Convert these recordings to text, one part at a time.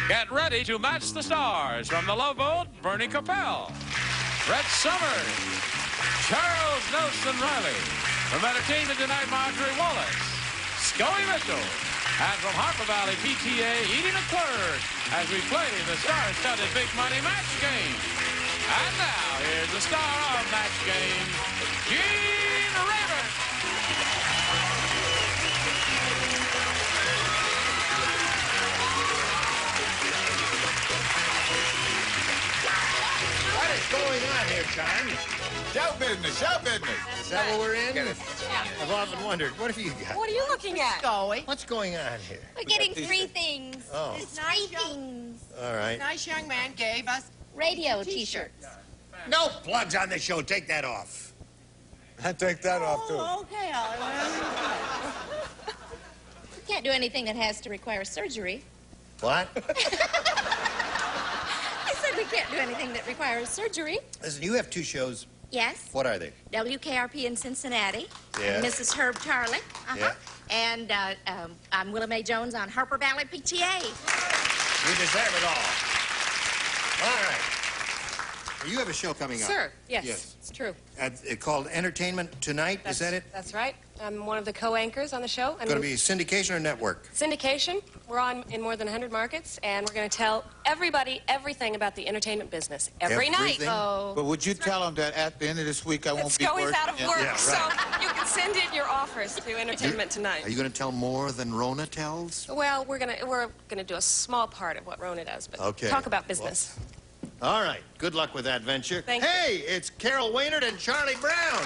Get ready to match the stars from The Love Boat, Bernie Capel, Brett Summers, Charles Nelson Riley, from Entertainment Tonight, Marjorie Wallace, Scully Mitchell, and from Harper Valley PTA, Edie McClurg, as we play the star-studded Big Money Match Game. And now, here's the star of Match Game, Gene Rayburn. What is going on here, John? Show business, show business. Is that what we're in? Yeah. I've often wondered, what have you got? What are you looking at? What's going on here? We're getting three things. Oh. Three things. All right. Nice young man gave us Radio T-shirts. No plugs on the show. Take that off. I take that off, too. Okay, Oliver. We can't do anything that has to require surgery. What? I said we can't do anything that requires surgery. Listen, you have two shows. Yes. What are they? WKRP in Cincinnati. Yeah. Mrs. Herb Charlie. Yeah. And I'm Willa Mae Jones on Harper Valley PTA. You deserve it all. All right. You have a show coming up. Sir, yes, Yes. it's true. Called Entertainment Tonight. Is that it? That's right. I'm one of the co-anchors on the show. Going to be syndication or network? Syndication. We're on in more than 100 markets, and we're going to tell everybody everything about the entertainment business every night. Everything? Oh. But would you tell them that at the end of this week I won't be Scully's working? out of work, Yeah, right. so you can send in your offers to Entertainment Tonight. Are you going to tell more than Rona tells? Well, we're gonna do a small part of what Rona does, but Okay. talk about business. All right. Good luck with that venture. Thank you. Hey, it's Carol Waynard and Charlie Brown.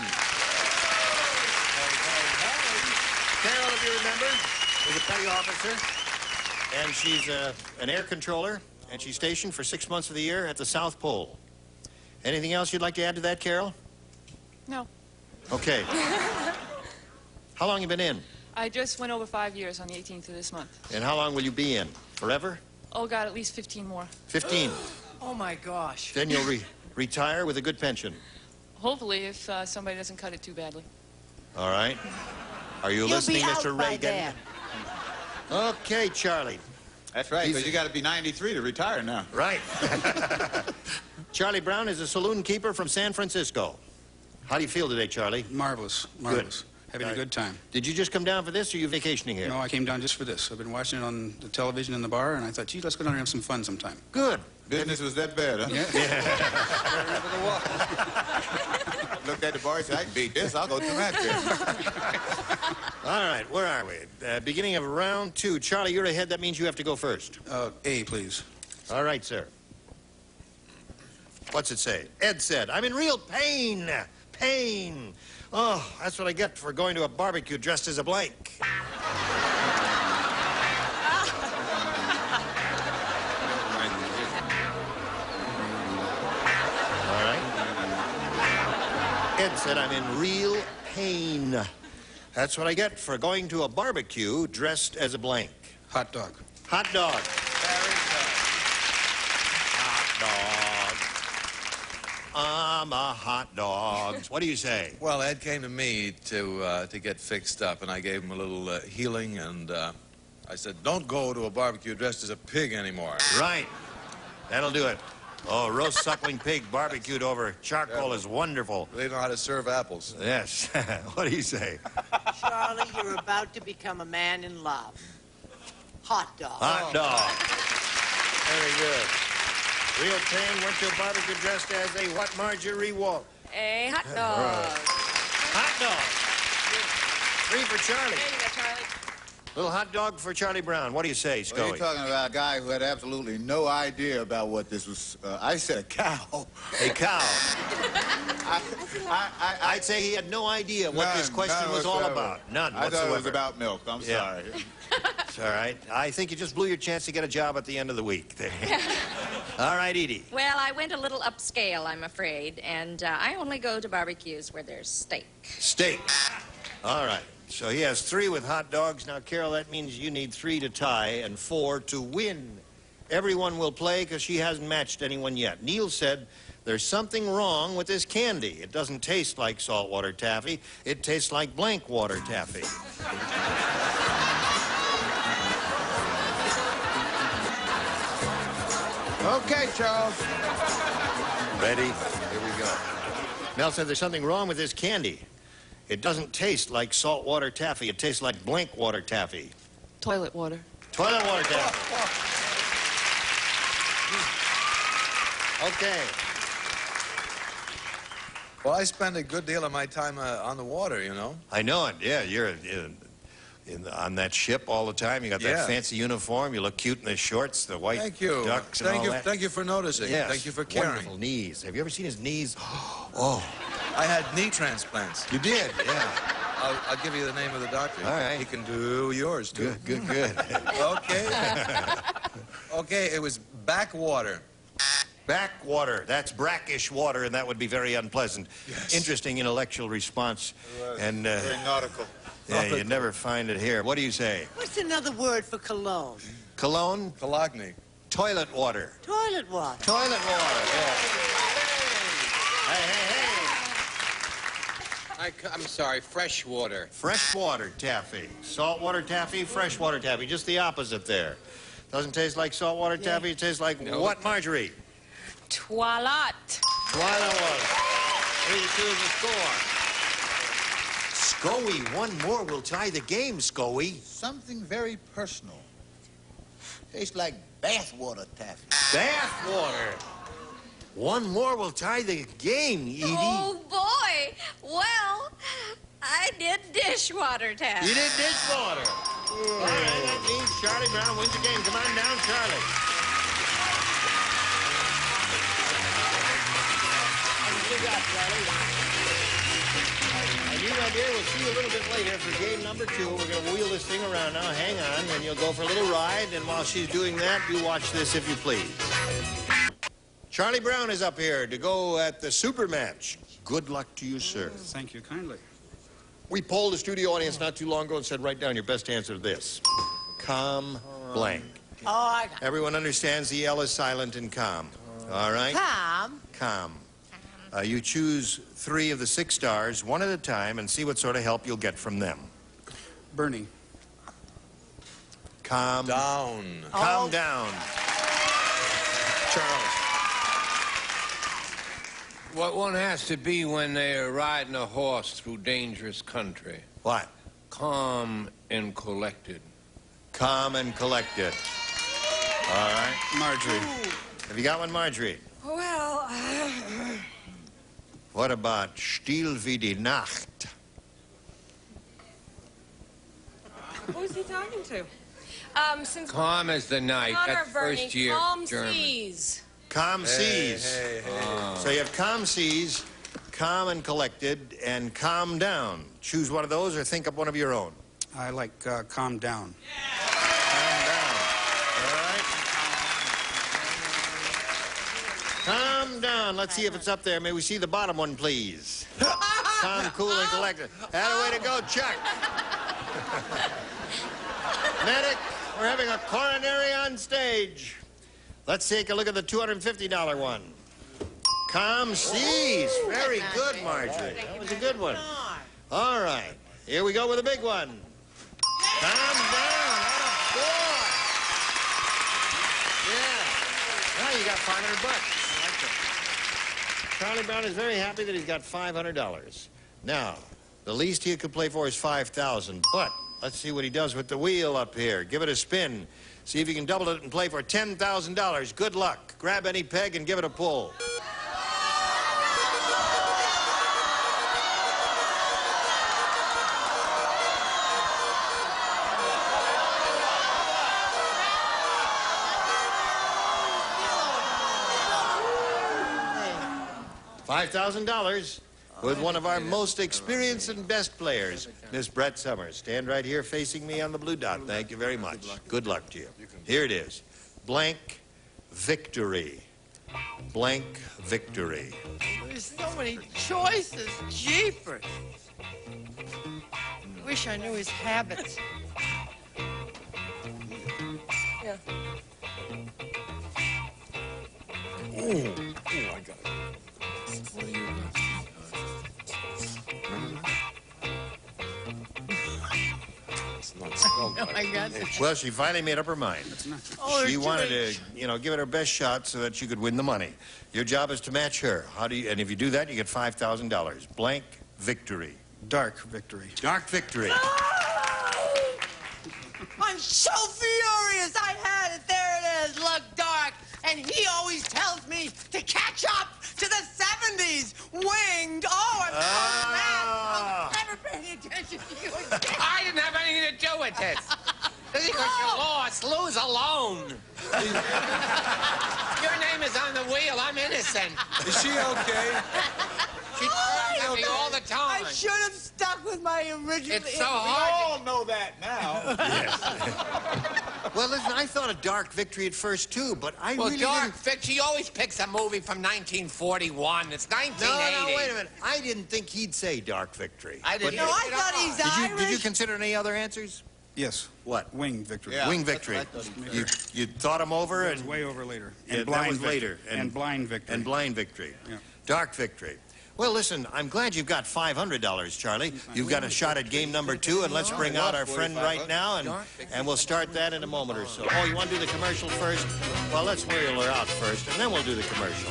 Carol, if you remember, is a petty officer, and she's an air controller, and she's stationed for 6 months of the year at the South Pole. Anything else you'd like to add to that, Carol? No. Okay. How long you been in? I just went over 5 years on the 18th of this month. And how long will you be in? Forever? Oh, God, at least 15 more. 15. Oh, my gosh. Then you'll retire with a good pension. Hopefully, if somebody doesn't cut it too badly. All right. Are you listening, Mr. Reagan? Okay, Charlie. That's right, because you got to be 93 to retire now. Right. Charlie Brown is a saloon keeper from San Francisco. How do you feel today, Charlie? Marvelous, marvelous. Having a good time. Did you just come down for this, or are you vacationing here? No, I came down just for this. I've been watching it on the television in the bar, and I thought, gee, let's go down and have some fun sometime. Good. Business was that bad, huh? Yeah. Looked at the bar and said, I can beat this. I'll go to that. All right, where are we? Beginning of round 2. Charlie, you're ahead. That means you have to go first. A, please. All right, sir. What's it say? Ed said, I'm in real pain. Pain. Oh, that's what I get for going to a barbecue dressed as a blank. All right. Ed said, I'm in real pain. That's what I get for going to a barbecue dressed as a blank. Hot dog. Hot dog. Hot dog. I'm a hot dog. What do you say? Well, Ed came to me to get fixed up, and I gave him a little healing, and I said, don't go to a barbecue dressed as a pig anymore. Right. That'll do it. Oh, roast suckling pig barbecued over charcoal is wonderful. They know how to serve apples. Yes. What do you say? Charlie, you're about to become a man in love. Hot dog. Hot dog. Very good. Real pain went to a barbecue dressed as a what, Marjorie Wall? A hot dog. Hot dog. 3 for Charlie. There you go, Charlie. Little hot dog for Charlie Brown. What do you say, Well, Scully? you're talking about a guy who had absolutely no idea about what this was. I said a cow. A cow. I'd say he had no idea what this question was all about. None I thought whatsoever. it was about milk. I'm Yeah. sorry. It's all right. I think you just blew your chance to get a job at the end of the week. All right, Edie. Well, I went a little upscale, I'm afraid, and I only go to barbecues where there's steak. Steak. All right. So he has 3 with hot dogs. Now, Carol, that means you need 3 to tie and 4 to win. Everyone will play because she hasn't matched anyone yet. Neil said there's something wrong with this candy. It doesn't taste like saltwater taffy. It tastes like blank water taffy. Okay, Charles. Ready? Here we go. Mel said there's something wrong with this candy. It doesn't taste like saltwater taffy. It tastes like blank water taffy. Toilet water. Toilet water taffy. Okay. Well, I spend a good deal of my time on the water, you know. I know it. Yeah, you're on that ship all the time. You got that Yeah. fancy uniform. You look cute in the shorts, the white Thank you. ducks and all that. Thank you for noticing. Yes. Thank you for caring. Wonderful knees. Have you ever seen his knees? Oh, I had knee transplants. you did? Yeah. I'll give you the name of the doctor. All right. He can do yours, too. Good, good, good. Okay. Okay, it was backwater. Backwater. That's brackish water, and that would be very unpleasant. Yes. Interesting intellectual response. And Very nautical. yeah, you'd never find it here. What do you say? What's another word for cologne? Cologne? Cologne. Toilet water. Toilet water. Toilet water. Yeah. Hey, hey, hey. I'm sorry, fresh water. Freshwater taffy. Saltwater taffy, freshwater taffy. Just the opposite there. Doesn't taste like saltwater taffy. It tastes like what, Marjorie? Toilette. Twilight water. 3-2 is the score. Scoey, one more will tie the game, Scoey. Something very personal. Tastes like bathwater taffy. Bath water. One more will tie the game, Edie. Oh, boy. Well, I did dishwater taffy. You did dishwater. All right, that means Charlie Brown wins the game. Come on down, Charlie. What you got, Charlie? And you, my dear, we'll see you a little bit later for game number 2. We're going to wheel this thing around now. Hang on, and you'll go for a little ride. And while she's doing that, you watch this if you please. Charlie Brown is up here to go at the super match. Good luck to you, sir. Thank you kindly. We polled the studio audience not too long ago and said, write down your best answer to this. Calm blank. Oh, I got it. Everyone understands the L is silent in calm. All right? Calm. Calm. You choose 3 of the 6 stars, one at a time, and see what sort of help you'll get from them. Bernie. Calm. Down. Calm down. Charles. What one has to be when they're riding a horse through dangerous country. What? Calm and collected. Calm and collected. All right. Marjorie. Have you got one, Marjorie? Well, What about Still wie die Nacht? Who's he talking to? Since Calm as the night. Honor, That's Bernie, first year calm German. seas. Calm seas. Hey, hey. So you have calm seas, calm and collected, and calm down. Choose one of those or think up one of your own. I like calm down. Calm down. All right. Calm down. Let's see if it's up there. May we see the bottom one, please? Calm, cool, and collected. That a way to go, Chuck. Medic, we're having a coronary on stage. Let's take a look at the $250 one. Calm seas. Very good, Marjorie. That was a good one. All right. Here we go with a big one. Calm down. Atta boy. Yeah. Now you got $500. I like that. Charlie Brown is very happy that he's got $500. Now, the least he could play for is $5,000. But let's see what he does with the wheel up here. Give it a spin. See if you can double it and play for $10,000. Good luck. Grab any peg and give it a pull. $5,000 with one of our most experienced and best players, Miss Brett Summers. Stand right here facing me on the blue dot. Thank you very much. Good luck to you. Here it is. Blank victory. Blank victory. There's so many choices. Jeepers. Wish I knew his habits. Yeah. Ooh, I got it. What do you got? It's not spelled No, right. I my God. Well, she finally made up her mind. Oh, She they're wanted too to, give it her best shot so that she could win the money. Your job is to match her. And if you do that, you get $5,000. Blank victory. Dark victory. Dark victory. I'm so furious. I had it. There it is. Look, dark. And he always tells me to catch up to the 70s. Winged. Oh, I'm so mad. I'm never paying attention to you again. I didn't have anything to do with this. Just because you lost, lose alone. Your name is on the wheel. I'm innocent. Is she okay? She cries at me all the time. I should have stuck with my original. It's so hard. all know that now. Well, listen, I thought of Dark Victory at first, too, but I Well, really Dark didn't... Vic, she always picks a movie from 1941. It's 1980. No, wait a minute. I didn't think he'd say Dark Victory. I didn't. No, I thought he's Irish. Did you consider any other answers? Yes. What? Wing victory. Yeah. Wing that's Victory. what I thought You thought him over That and... was way over later. Yeah, And that blind was victory. later. And blind victory. And Blind Victory. Yeah. Dark Victory. Well, listen, I'm glad you've got $500, Charlie. You've got a shot at game number 2, and let's bring out our friend right now, and we'll start that in a moment or so. Oh, you want to do the commercial first? Well, let's wheel her out first, and then we'll do the commercial.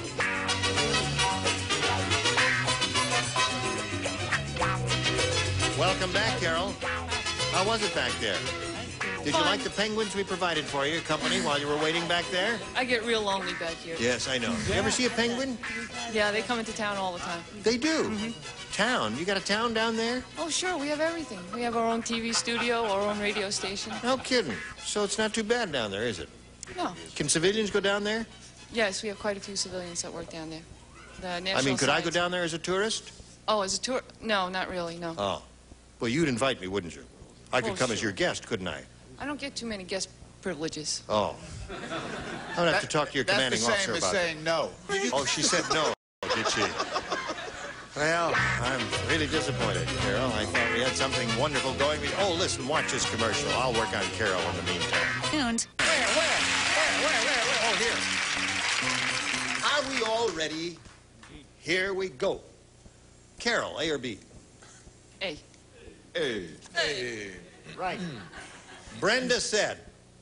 Welcome back, Carol. How was it back there? Did you like the penguins we provided for your company while you were waiting back there? I get real lonely back here. Yes, I know. You ever see a penguin? Yeah, they come into town all the time. They do. Town. You got a town down there? Oh, sure, we have everything. We have our own TV studio, our own radio station. No kidding. So it's not too bad down there, is it? No. Can civilians go down there? Yes, we have quite a few civilians that work down there. The National I mean, could I go Science- down there as a tourist? Oh, as a tour? No, not really, no. Oh. Well, you'd invite me, wouldn't you? I could Oh, come as sure. your guest, couldn't I? I don't get too many guest privileges. Oh. I'm going to have to talk to your commanding That's the officer same as about saying no. it. Oh, she said no, did she? Well, I'm really disappointed, Carol. I thought we had something wonderful going. Oh, listen, watch this commercial. I'll work on Carol in the meantime. And Where? Oh, here. Are we all ready? Here we go. Carol, A or B? Hey, Hey. Right. Brenda said,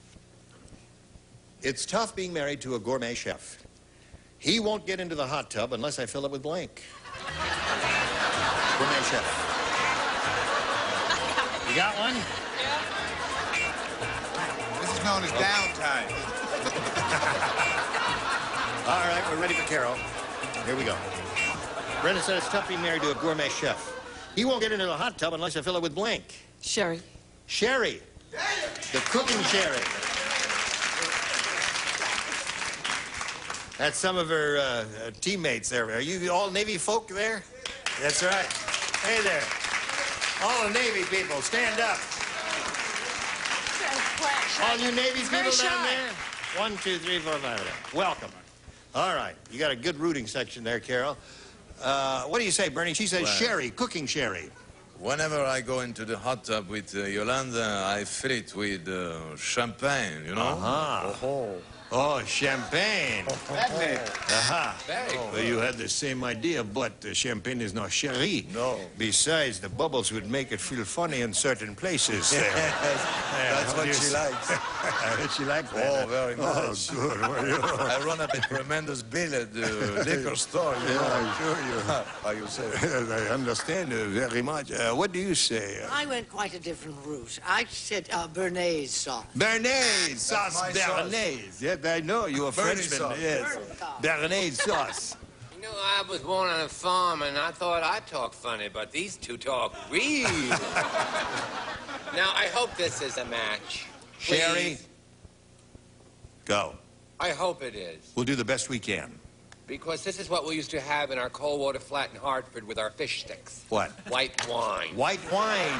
it's tough being married to a gourmet chef. He won't get into the hot tub unless I fill it with blank. Gourmet chef. You got one? This is known as downtime. All right, we're ready for Carol. Here we go. Brenda said it's tough being married to a gourmet chef. He won't get into the hot tub unless I fill it with blank. Sherry. Sherry. The cooking sherry. That's some of her teammates there. Are you all Navy folk there? That's right. Hey there. All the Navy people, stand up. All you Navy people down there? 1, 2, 3, 4, 5. Welcome. All right. You got a good rooting section there, Carol. What do you say, Bernie? She says Well, sherry, cooking sherry. Whenever I go into the hot tub with Yolanda, I fill it with champagne, you know? Uh-huh. Oh, champagne. Aha. Well, you had the same idea, but champagne is not sherry. No. Besides, the bubbles would make it feel funny in certain places. That's what she likes. She likes that. Oh, very much. Oh, good. Well, you know. I run up a tremendous bill at the liquor store, you know? I'm sure you. How you say? I understand very much. What do you say? I went quite a different route. I said Bernays sauce. Béarnaise sauce, my sauce. Béarnaise. Yes, I know. You're a Bernie Frenchman. sauce. Yes. Béarnaise sauce. You know, I was born on a farm, and I thought I talk funny, but these two talk real. Now, I hope this is a match. Sherry, Please. go. I hope it is. We'll do the best we can. Because this is what we used to have in our cold water flat in Hartford with our fish sticks. What? White wine. White wine.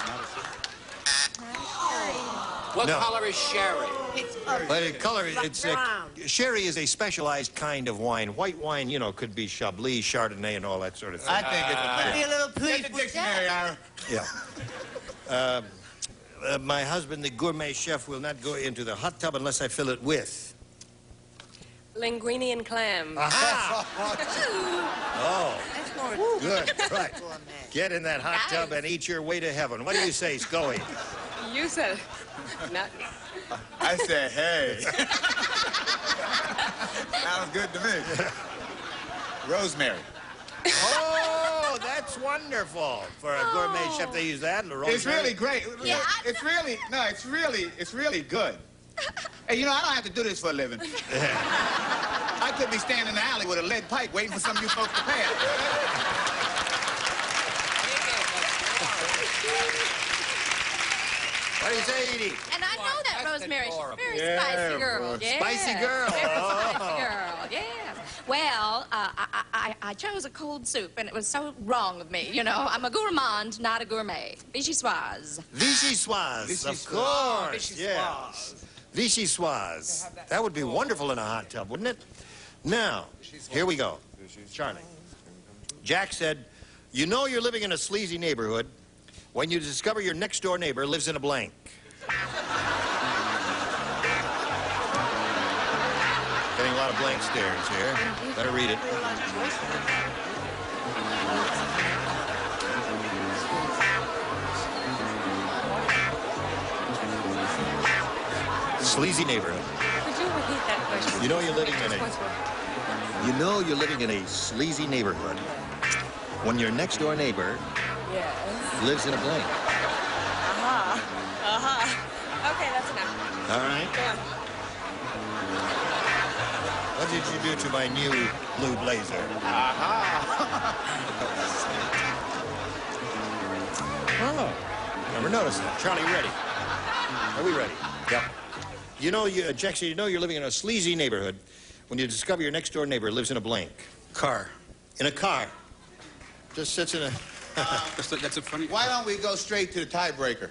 What No. color is sherry? It's But the color, it's brown. sherry is a specialized kind of wine. White wine, you know, could be Chablis, Chardonnay, and all that sort of thing. I think it's a Give me a match. little please. Get the dictionary, Ira. Yeah. My husband, the gourmet chef, will not go into the hot tub unless I fill it with. Linguine and clam. Aha! Oh, That's more good. Right. gourmet. Get in that hot tub and eat your way to heaven. What do you say, Scully? You said it. No. I said, hey. Sounds good to me. Rosemary. Oh, that's wonderful. For a gourmet chef, they use that. It's really great. Yeah, It's really good. Hey, you know, I don't have to do this for a living. I could be standing in the alley with a lead pipe waiting for some of you folks to pay it. What do you say, Edie? And I know that That's Rosemary. She's a adorable. very Yeah, spicy girl. Yeah. Spicy girl. Very Oh. spicy girl. Yes. Well, I chose a cold soup, and it was so wrong of me. You know, I'm a gourmand, not a gourmet. Vichyssoise. Vichyssoise, of course. Yes. Vichyssoise. That would be wonderful in a hot tub, wouldn't it? Now, here we go. Charlie. Jack said, you know you're living in a sleazy neighborhood when you discover your next-door neighbor lives in a blank. Getting a lot of blank stares here. Better read it. Sleazy neighborhood. Could you repeat that question? You know you're living in a sleazy neighborhood when your next-door neighbor lives in a blank. Okay, that's enough. All right. Yeah. What did you do to my new blue blazer? Oh, never noticed that. Charlie, you ready? Are we ready? Yep. You know, Jackson, you know you're living in a sleazy neighborhood when you discover your next-door neighbor lives in a blank. Car. In a car. Just sits in a... That's a funny... Why don't we go straight to the tiebreaker?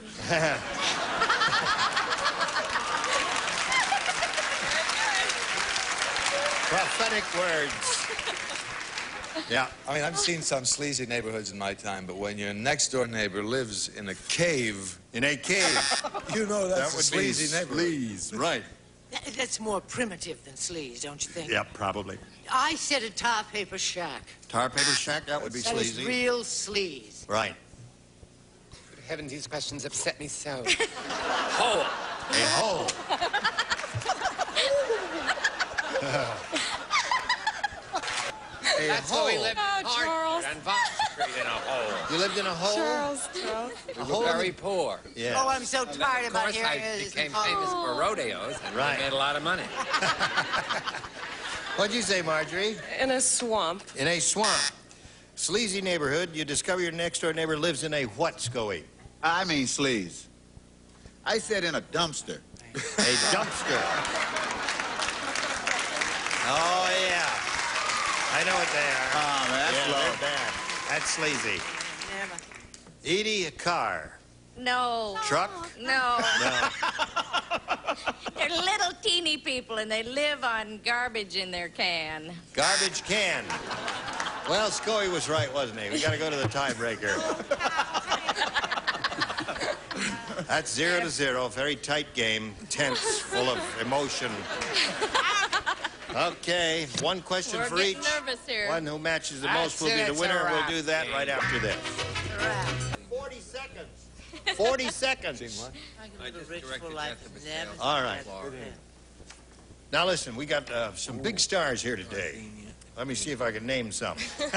Prophetic words. Yeah. I mean, I've seen some sleazy neighborhoods in my time, but when your next-door neighbor lives in a cave... In a cave. You know that's That a would sleazy be neighborhood. sleaze, right. That's more primitive than sleaze, don't you think? Yeah, probably. I said a tar paper shack. Tar paper shack, that would be That is sleazy. real sleaze. Right. Good heavens, these questions upset me so. Hole. A hole. That's where we lived in Charles. Hartford on Vine Street in a hole. You lived in a hole? Charles. We were very poor. Yeah. Oh, I'm so tired Of about course, hearing I it. became famous for rodeos, and Right. we made a lot of money. What'd you say, Marjorie? In a swamp. In a swamp. Sleazy neighborhood, you discover your next-door neighbor lives in a what, Scoey? I mean sleaze. I said in a dumpster. A dumpster. Oh, yeah. I know what they are. Oh, man, that's Yeah, low. they're bad. That's sleazy. Never. Edie, a car. No. Truck? No. No. They're little teeny people, and they live on garbage in their can. Garbage can. Well, Scoey was right, wasn't he? We got to go to the tiebreaker. That's 0-0. Very tight game. Tense, full of emotion. Okay, one question We're for getting each. nervous here. One who matches the That's most will be it, the it's a winner. We'll wrap, do that Jane. right after this. 40 seconds. 40 seconds. All right. Now listen, we got some big stars here today. Let me see if I can name some.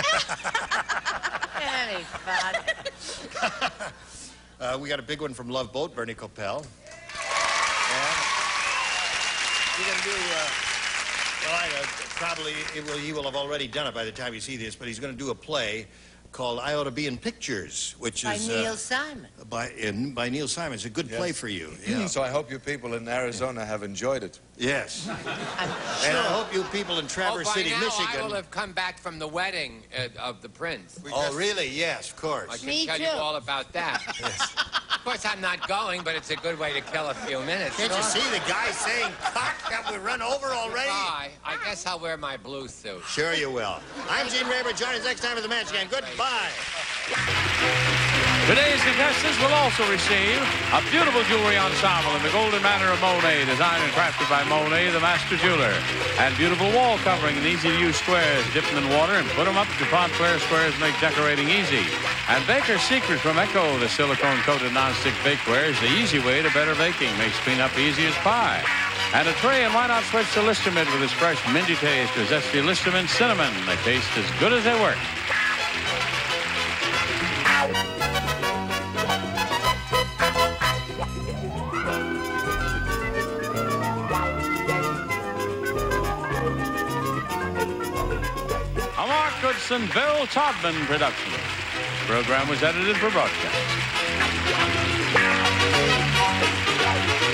We got a big one from Love Boat, Bernie Coppell. And we're going to do, he will have already done it by the time you see this, but he's going to do a play called I Ought to Be in Pictures, which By is... Neil Simon. By Neil Simon. It's a good play for you. Yeah. So I hope you people in Arizona have enjoyed it. Yes. And I hope you people in Traverse City, by now, Michigan... I will have come back from the wedding of the prince. Oh, really? Yes, of I course. can tell you all about that. Of course, I'm not going, but it's a good way to kill a few minutes. Can't you see the guy saying cut that we run over already? Bye. I guess I'll wear my blue suit. Sure you will. I'm Gene Rayburn. Join us next time for the match again. Goodbye. Today's contestants will also receive a beautiful jewelry ensemble in the golden manner of Monet, designed and crafted by Monet, the master jeweler, and beautiful wall covering in easy-to-use squares. Dip them in water and put them up to prompt squares make decorating easy. And Baker's Secret from Echo, the silicone-coated nonstick bakeware, is the easy way to better baking. Makes cleanup easy as pie. And a tray, and why not switch to Listermint with its fresh minty taste or zesty Listermint cinnamon? They taste as good as they work. A Mark Goodson, Bill Todman production. The program was edited for broadcast.